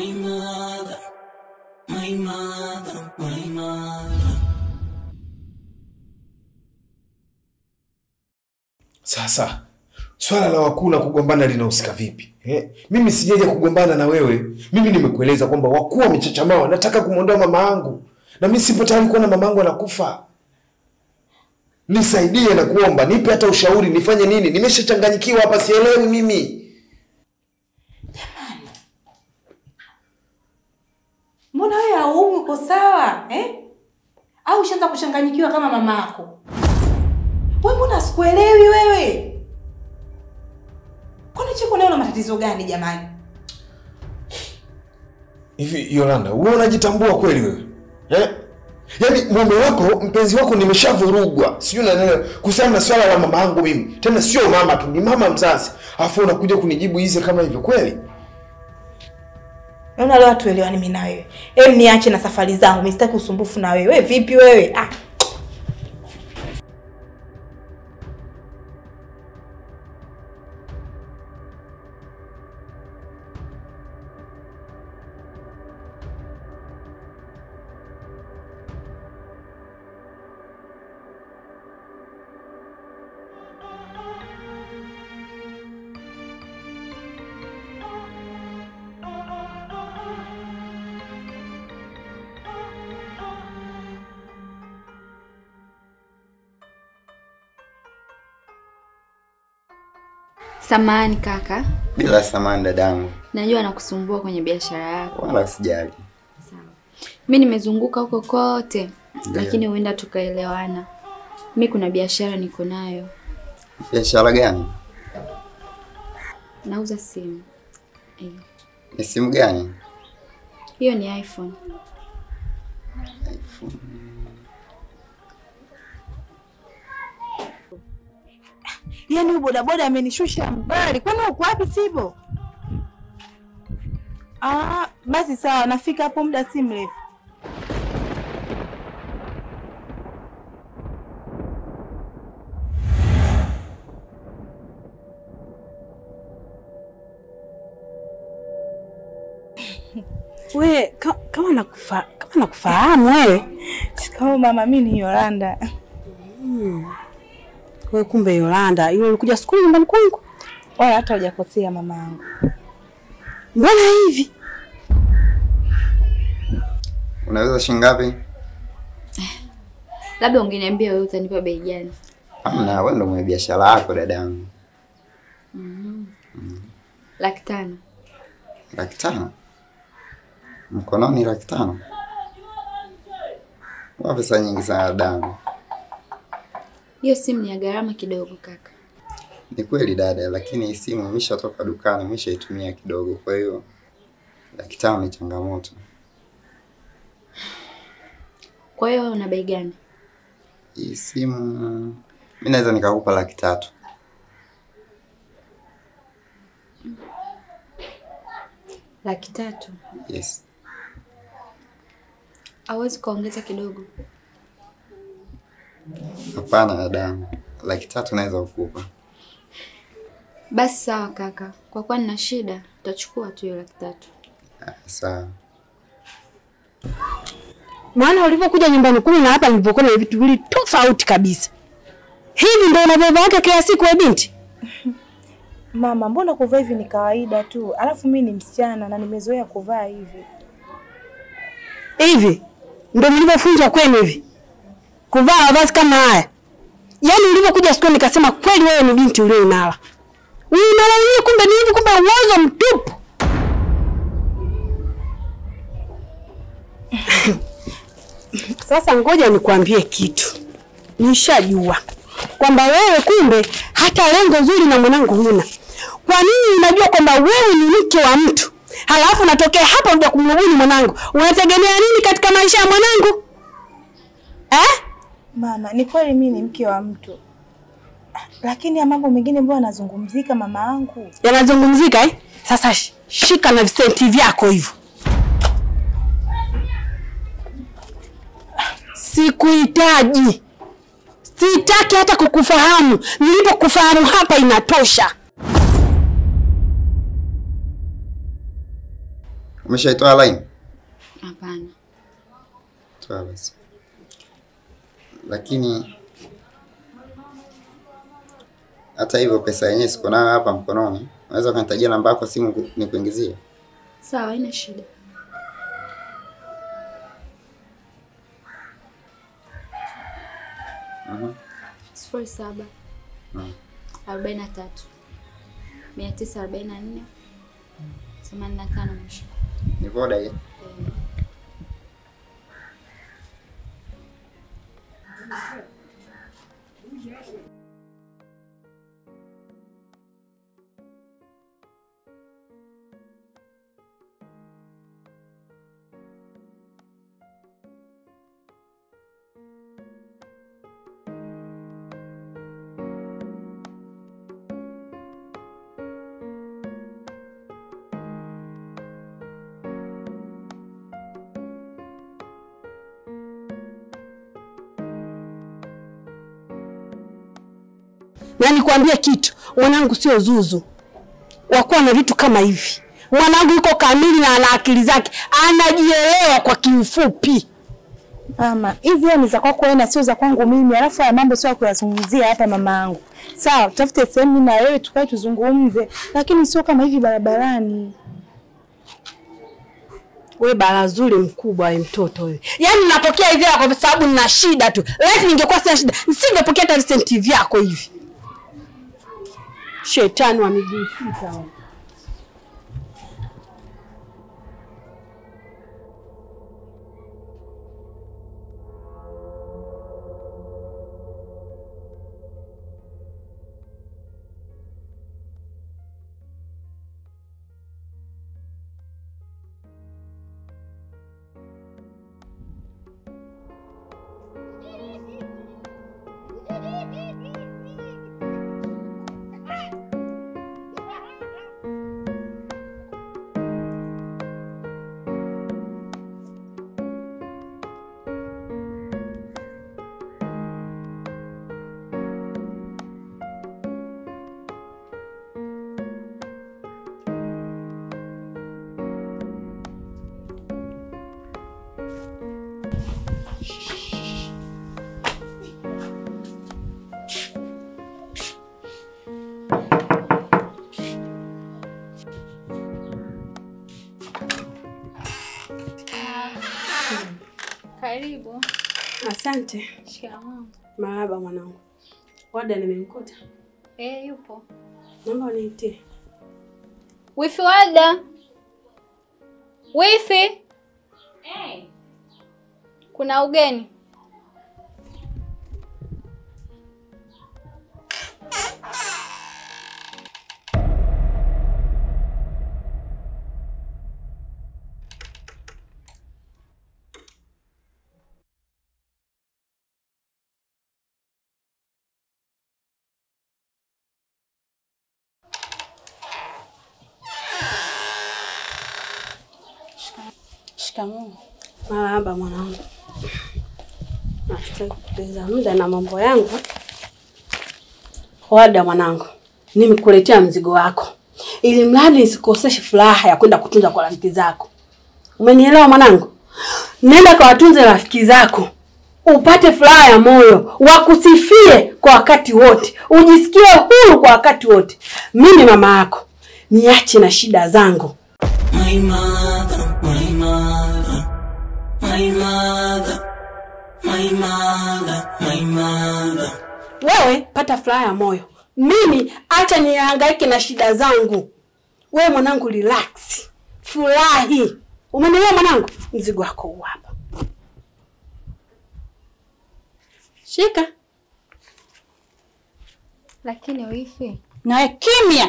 my mother, my mother, my mother. Sasa swala la wakuu na kugombana linahusika vipi? Mimi sijaje kugombana na wewe. Mimi nimekueleza kwamba wakuu wamechachamaa, nataka kumuondoa mama yangu. Na mimi sipo tayari kuona mama yangu anakufa. Nisaidie na kuomba, nipe hata ushauri, nifanye nini? Nimeshachanganyikiwa hapa, sielewi mimi. Jamani. Mbona wewe hauumi uko sawa, Au ushaanza kuchanganyikiwa kama mama yako? Wewe mbona sikuelewi wewe? Kwani chiko leo na matatizo gani jamani? Hivi Yolanda, wewe unajitambua kweli wewe? Yaani mume wako, mpenzi wako nimeshavurugwa. Sijui unanielewa kuhusiana na swala la mama yangu mimi. Tena sio mama tu, ni mama mzazi. Alafu unakuja kunijibu hizi kama hivyo kweli? Unaona leo tuelewani mimi na wewe. Niache na safari zangu, mimi sitaki usumbufu na wewe. Wewe vipi wewe? Samahani kaka. Bila samahani dadangu. Najua nakusumbua kwenye biashara yako. Wala sijali. Sawa. Mimi nimezunguka huko kote, lakini huenda tukaelewana. Mimi kuna biashara niko nayo. Biashara gani? Nauza simu. Ni simu gani? Hiyo ni iPhone. iPhone. Yaani bodaboda amenishusha mbali. Kwani uko wapi Sibo? Basi sawa, nafika hapo muda si mrefu. We, kama nakufahamu wewe. Shikao mama, mimi ni Yolanda. Wewe kumbe Yolanda, yule ulikuja skuli nyumbani kwangu? Wala hata hujakosea mama yangu. Mbona hivi? Unaweza shingapi? Labda ungeniambia wewe utanipa bei gani? Hamna, wewe ndo mwenye biashara yako dadangu. 500,000. 500,000? Mkononi 500,000? Wa pesa nyingi sana dadangu. Hiyo simu ni ya gharama kidogo kaka. Ni kweli dada, lakini simu imeshatoka dukani, nimeshaitumia kidogo, kwa hiyo 500,000 ni changamoto. Kwa hiyo una bei gani? Hii simu mimi naweza nikakupa 300,000. Laki tatu? Yes. Hawezi kuongeza kidogo? Hapana dadangu, 300,000 naweza kukupa. Basi sawa kaka. Kwa kuwa nina shida, tutachukua tu hiyo 300,000. Sawa. Maana ulivyokuja nyumbani kumi na hapa nilipokuwa na vitu vile tofauti kabisa. Hivi ndio unavyovaa wake kila siku wewe binti? Mama, mbona kuvaa hivi ni kawaida tu? Alafu mimi ni msichana na nimezoea kuvaa hivi. Hivi ndio mlivyofunzwa kwenu hivi? Kuvaa mavazi kama haya. Yaani ulivyokuja siku nikasema kweli wewe ni binti ulioinala. Uinala wewe kumbe ni hivi, kumbe uwezo mtupu. Sasa ngoja nikwambie kitu. Nishajua kwamba wewe kumbe hata lengo zuri na mwanangu huna. Kwa nini unajua kwamba wewe ni mke wa mtu? Halafu natokea hapa unakuja kumluguni mwanangu. Unategemea nini katika maisha ya mwanangu? Mama, ni kweli mimi ni mke wa mtu. Lakini ya mambo mengine ambayo yanazungumzika mama yangu. Yanazungumzika Sasa shika na visenti vyako hivyo. Sikuhitaji. Sitaki hata kukufahamu. Nilipokufahamu hapa inatosha. Umeshaitoa line? Hapana. Toa basi. Lakini hata hivyo pesa yenyewe siko nayo hapa mkononi. Unaweza kunitajia namba yako simu nikuingizie? Sawa, haina shida. Mhm. 07 43 944 85 mwisho. Ni voda hii? Na nikwambie kitu, mwanangu sio zuzu. Wakuwa na vitu kama hivi. Mwanangu yuko kamili na ana akili zake. Anajielewa kwa kiufupi. Mama, hizi ni za kwako wewe na sio za kwangu mimi. Alafu ya mambo sio kuyazungumzia hapa mama yangu. Sawa, tutafute sehemu na wewe tukae tuzungumze, lakini sio kama hivi barabarani. Wewe barazuri mkubwa wewe mtoto wewe. Yaani napokea hivi kwa sababu nina shida tu. Leo ningekuwa sina shida, nisingepokea hata senti vyako hivi. Shetani wa miguu sita. Karibu. Asante. Shikamoo. Marahaba mwanangu. Wada nimemkuta. Yupo. Naomba uniitie. Wifi Wada. Wifi. Kuna ugeni. Shikamoo. Marahaba mwanangu. Nataka kupoteza muda na mambo yangu. Wada mwanangu, nimekuletea mzigo wako. Ili mradi nisikoseshe furaha ya kwenda kutunza kwa rafiki zako. Umenielewa mwanangu? Nenda kwa watunze rafiki zako. Upate furaha ya moyo, wakusifie kwa wakati wote. Ujisikie huru kwa wakati wote. Mimi mama yako, niache na shida zangu. My mother, my mother, my mother, my mother, my mother. Wewe pata furaha ya moyo. Mimi acha nihangaike na shida zangu. Wewe mwanangu relax. Furahi. Umenielewa mwanangu? Mzigo wako huu hapa. Shika. Lakini wifi. Na kimya.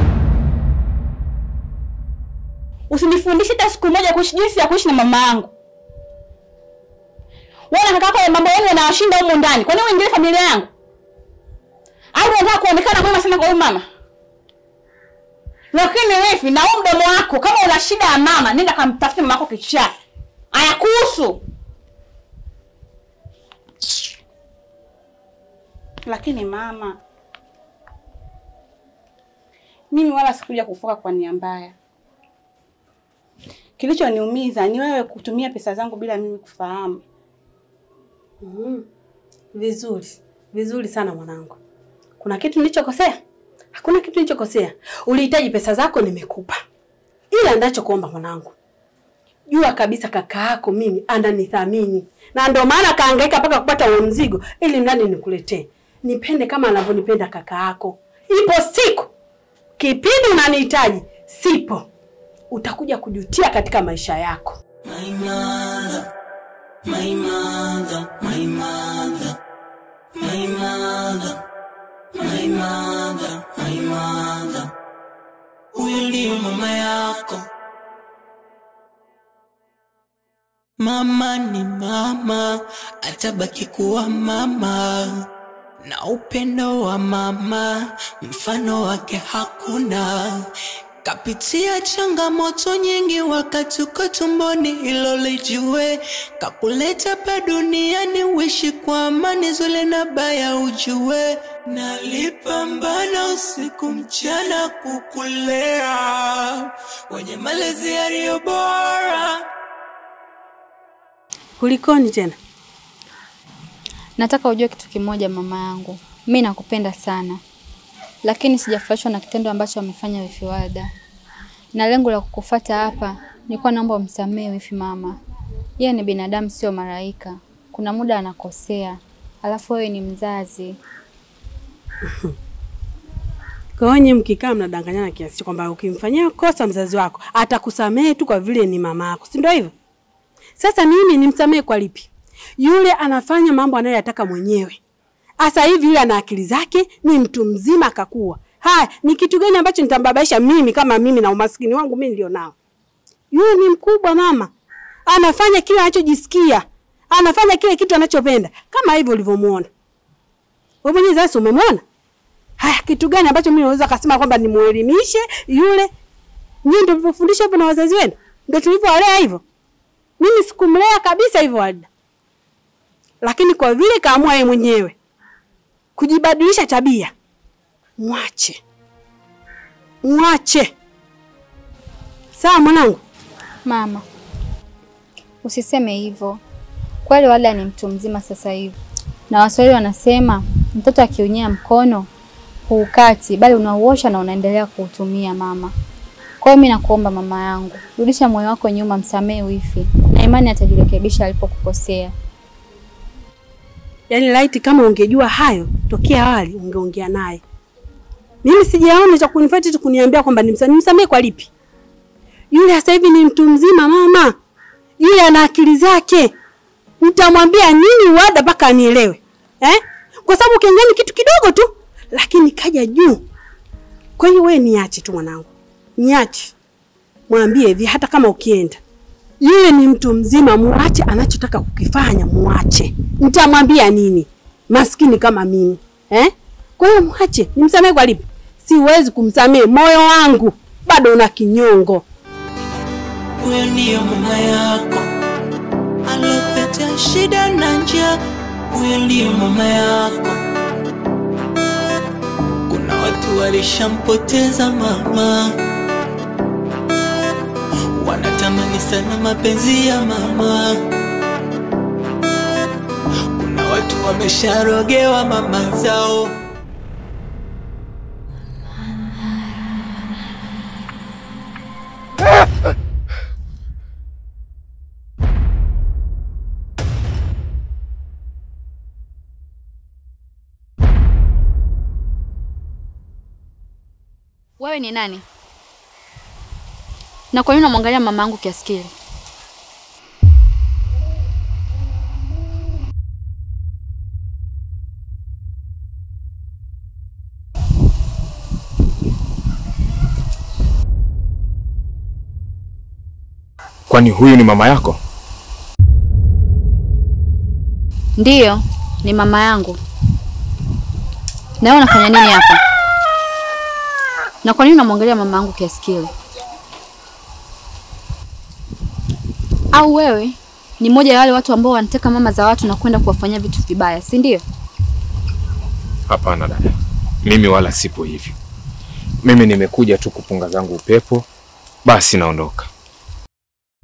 Usinifundishe hata siku moja kuishi jinsi ya kuishi na mama yangu. Wewe na kaka yako mambo yenu yanawashinda huko ndani. Kwa nini uingilie familia yangu? Au unataka kuonekana mwema sana kwa huyu mama? Lakini wifi, na mdomo wako kama una shida ya mama, nenda kamtafute mama yako kichaa. Hayakuhusu. Lakini mama, mimi wala sikuja kufoka kwa nia mbaya. Kilichoniumiza ni wewe kutumia pesa zangu bila mimi kufahamu. Vizuri. Vizuri sana mwanangu. Kuna kitu nilichokosea? Hakuna kitu nilichokosea. Ulihitaji pesa zako nimekupa. Ila ninachokuomba mwanangu, jua kabisa kaka yako mimi ananithamini. Na ndio maana kaangaika mpaka kupata huo mzigo ili ndani nikuletee. Nipende kama anavyonipenda kaka yako. Ipo siku kipindi unanihitaji, sipo. Utakuja kujutia katika maisha yako. My mother, my mother, my mother, my mother, my mother, my mother. Huyu ndiye mama yako. Mama ni mama, atabaki kuwa mama. Na upendo wa mama, mfano wake hakuna. Kapitia changamoto nyingi wakati uko tumboni, hilo lijue. Kakuleta hapa duniani uishi kwa amani, zuri na baya ujue. Nalipambana usiku mchana kukulea wenye malezi yaliyo bora. Kulikoni tena? Nataka ujue kitu kimoja mama yangu. Mimi nakupenda sana. Lakini sijafurahishwa na kitendo ambacho amefanya wifi Warda. Na lengo la kukufuata hapa nilikuwa naomba umsamehe wifi mama. Yeye ni binadamu sio malaika. Kuna muda anakosea. Alafu wewe ni mzazi. Kwa hiyo mkikaa mnadanganyana kiasi kwamba ukimfanyia kosa mzazi wako atakusamehe tu kwa vile ni mama yako. Si ndio hivyo? Sasa mimi nimsamehe kwa lipi? Yule anafanya mambo anayoyataka mwenyewe. Asa hivi yule ana akili zake, ni mtu mzima akakua. Haya, ni kitu gani ambacho nitambabaisha mimi kama mimi na umaskini wangu mimi ndio nao? Yule ni mkubwa mama. Anafanya kile anachojisikia. Anafanya kile kitu anachopenda. Kama hivyo ulivyomuona. Wewe mwenyewe sasa umemwona? Haya, kitu gani ambacho mimi naweza kusema kwamba nimuelimishe yule? Nyinyi ndio mlifundisha hapo na wazazi wenu? Ndio tulivyowalea hivyo? Mimi sikumlea kabisa hivyo Warda. Lakini kwa vile kaamua yeye mwenyewe kujibadilisha tabia, mwache. Mwache. Sawa mwanangu? Mama, usiseme hivyo. Kweli Warda ni mtu mzima sasa hivi. Na Waswahili wanasema mtoto akiunyea mkono huukati bali unauosha na unaendelea kuutumia mama. Kwa hiyo mimi nakuomba mama yangu, rudisha moyo wako nyuma, msamehe wifi. Na imani atajirekebisha alipokukosea. Yaani laiti kama ungejua hayo tokea awali ungeongea naye. Mimi sijaona cha kunifuata tu kuniambia kwamba nimsamehe kwa lipi. Yule sasa hivi ni mtu mzima mama. Yule ana akili zake. Nitamwambia nini Warda mpaka anielewe? Kwa sababu ukiangani kitu kidogo tu lakini kaja juu. Kwa hiyo wewe niache tu mwanangu. Niache. Mwambie hivi hata kama ukienda. Yule ni mtu mzima, muache anachotaka kukifanya, muache. Nitamwambia nini? Maskini kama mimi. Kwa hiyo muache, nimsamehe kwa lipi? Siwezi kumsamehe, moyo wangu bado una kinyongo. Huyo ndiyo mama yako. Alopeta shida na njaa. Huyo ndiyo mama yako. Kuna watu walishampoteza mama. Wanatamani sana mapenzi ya mama. Kuna watu wamesharogewa mama zao. Wewe ni nani? Na kwa nini unamwangalia mama yangu kiasi kile? Kwani huyu ni mama yako? Ndiyo, ni mama yangu. Na wewe unafanya nini hapa? Na kwa nini unamwangalia mama yangu kiasi kile? Au wewe ni mmoja ya wale watu ambao wanateka mama za watu na kwenda kuwafanyia vitu vibaya, si ndio? Hapana dada. Mimi wala sipo hivyo. Mimi nimekuja tu kupunga zangu upepo, basi naondoka.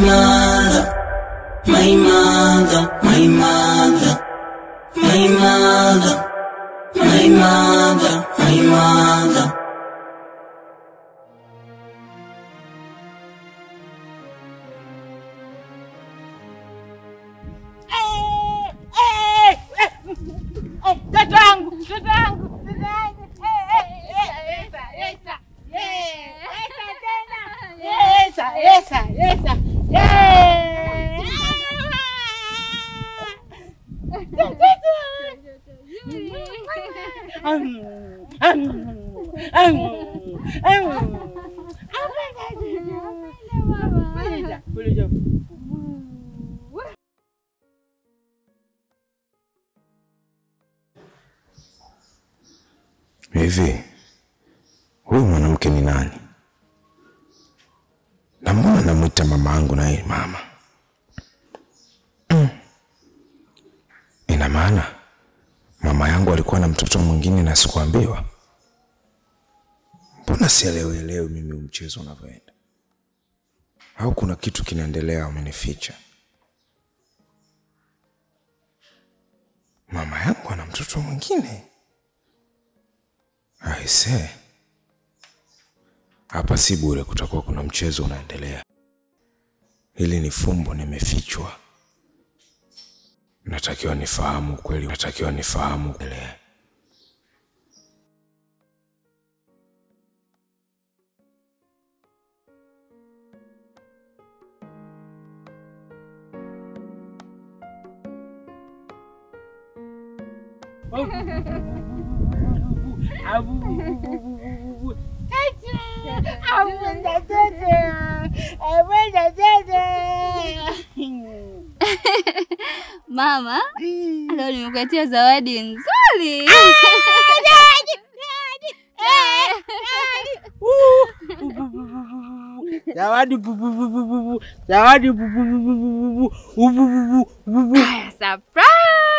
mother, my mother, my mother, my mother, my mother, my mother. Hivi, huyu mwanamke ni nani? Na mbona namuita mama yangu na yeye mama? Ina maana mama yangu alikuwa na mtoto mwingine na sikuambiwa? Mbona sielewi mimi mchezo unavyoenda? Au kuna kitu kinaendelea umenificha? Mama yangu ana mtoto mwingine? Aise, hapa si bure, kutakuwa kuna mchezo unaendelea. Hili ni fumbo nimefichwa. Natakiwa nifahamu kweli, natakiwa nifahamu kweli. Mama, leo nimekuletea zawadi nzuri. Zawadi zawadi Surprise!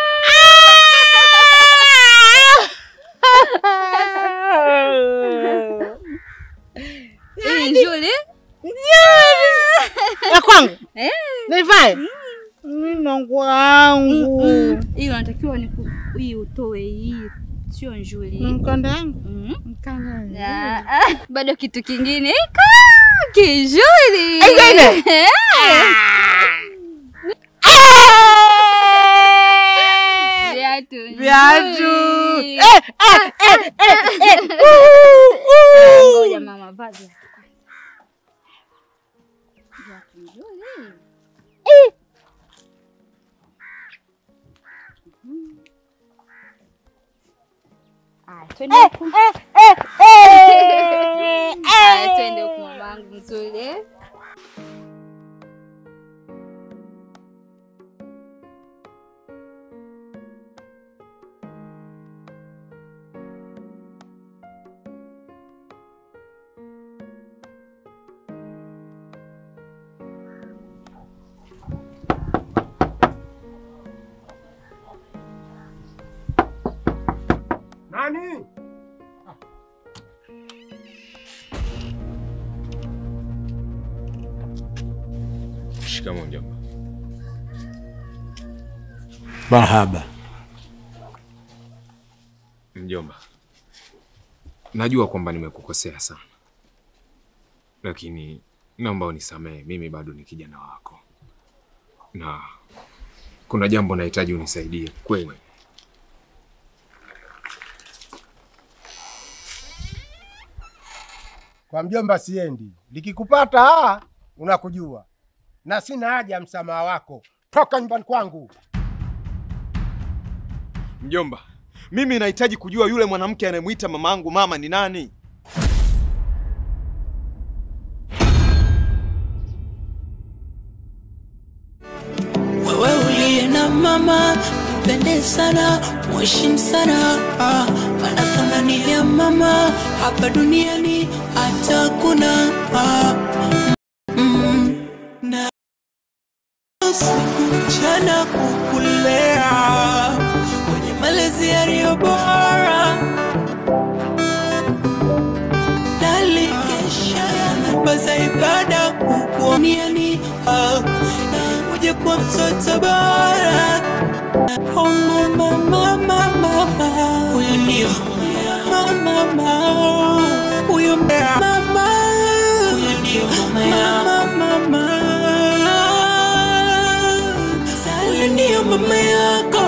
Nzuri? Ya kwangu? Nivae? Mungu wangu. Hiyo unatakiwa hii utoe hii. Sio nzuri. Mkanda wangu? Mkanda. Bado kitu kingine iko kizuri. Viatu. Ngoja mama vazi. Viatu nzuri. Twende huko mamangu mzuri. Nani? Shikamoo mjomba. Marhaba. Mjomba, najua kwamba nimekukosea sana, lakini naomba unisamehe. Mimi bado ni kijana wako na kuna jambo nahitaji unisaidie kweli. Kwa mjomba siendi. Likikupata unakujua. Na sina haja ya msamaha wako. Toka nyumbani kwangu. Mjomba, mimi nahitaji kujua yule mwanamke anayemuita mamangu mama ni nani? Wewe uliye na mama, mpende sana, mheshimu sana. Maana thamani ya mama hapa duniani hata kuna na siku mchana kukulea kwenye malezi yaliyo bora, nalikesha nyumba za ibada kukuoniani uje kwa mtoto bora. Oh mama, mama, mama, huyu ndio mama, mama, huyu mama, huyu ndio mama, mama, huyu ndio mama yako.